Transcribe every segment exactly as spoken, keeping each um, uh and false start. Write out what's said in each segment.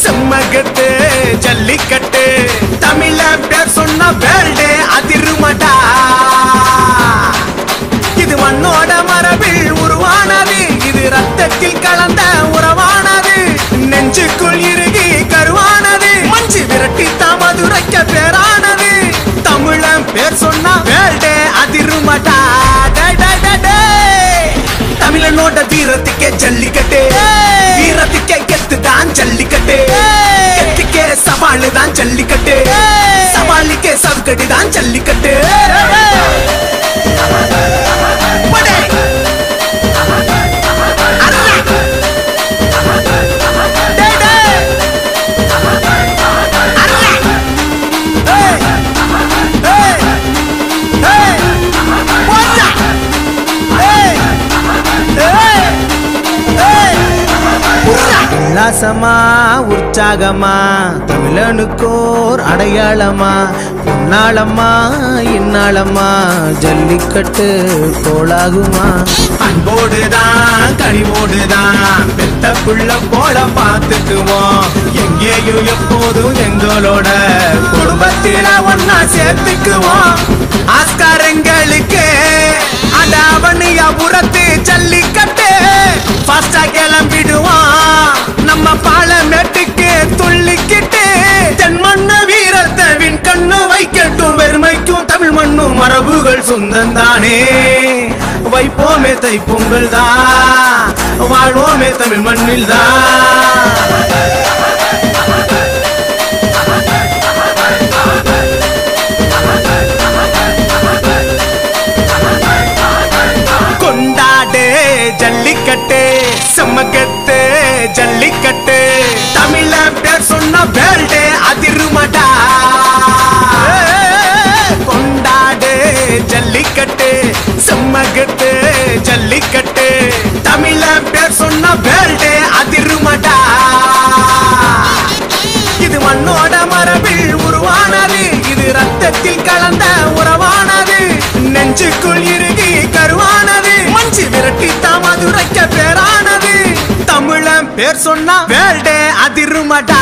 செம்மகட்டு ஜல்லிக்கட்டு தமிழ பேர் சொன்ன வேல்டே அதிருமடா. இது மண்ணோட மரபில் உருவானது, இது ரத்தத்தில் கலந்த உறவானது, நெஞ்சுக்குள் இறுகி கருவானது, மஞ்சு விரட்டி தாமதுரைக்க பேரானது. தமிழன் பேர் சொன்ன வேல்டே அதிருமடா. தமிழனோட வீரத்துக்கே ஜல்லிக்கட்டு, வீரத்துக்கே கெத்துதான் ஜல்லிக்கட்டு, கெத்துக்கே சவாலு தான் ஜல்லிக்கட்டு, சவாலுக்கே சவுக்கடி தான் ஜல்லிக்கட்டு. உல்லாசமா உற்சாகமா தமிழனுக்கோர் அடையாளமா, முன்னாளம்மா இன்னாளம்மா ஜல்லிக்கட்டு கோலாகுமா. அன்போடுதான் கனிவோடுதான் பெத்த புள்ள போல பார்த்துக்குவோம், எங்கேயும் எப்போதும் எங்களோட குடும்பத்தில ஒன்னா சேர்த்துக்குவோம். ஆஸ்காரங்களுக்கு அடாவணியா புறத்து ஜல்லிக்கட்டு ஃபாஸ்டா கிளம்பிடுவான் நம்ம பாலமேட்டுக்கு துள்ளிக்கிட்டு. தென் மண்ணு வீரத்தை வின் கண்ணு வைக்கட்டும், பெருமைக்கும் தமிழ் மண்ணும் மரபுகள் சொந்தந்தானே. வைப்போமே தை பொங்கல் தான், வாழ்வோமே தமிழ் மண்ணில் தான். கொண்டாடே ஜல்லிக்கட்டு செம்மகட்டு ஜல்லிக்கட்டு தமிழ பேர் சொன்ன வேல்டே அதிருமடா. கொண்டாடே ஜல்லிக்கட்டு செம்மகட்டு ஜல்லிக்கட்டு தமிழ பேர் சொன்ன வேல்டே அதிருமடா. இது மண்ணோட மரபில் உருவானது, இது ரத்தத்தில் கலந்த உறவானது, நெஞ்சுக்குள் இறுகி கருவானது, மஞ்சு விரட்டி தாமதுரைக்க பேரானது. தமிழன் பேர் சொன்னா வேல்டே அதிருமடா.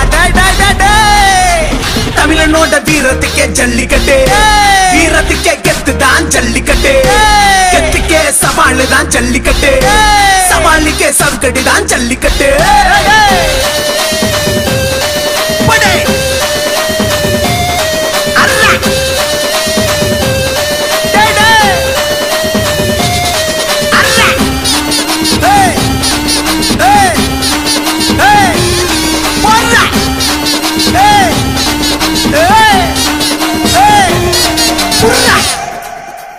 தமிழனோட வீரத்துக்கே ஜல்லிக்கட்டு, வீரத்துக்கே கெத்துதான் ஜல்லிக்கட்டு, கெத்துக்கே சவாலு தான் ஜல்லிக்கட்டு, சவாலுக்கே சவுக்கடி தான் ஜல்லிக்கட்டு.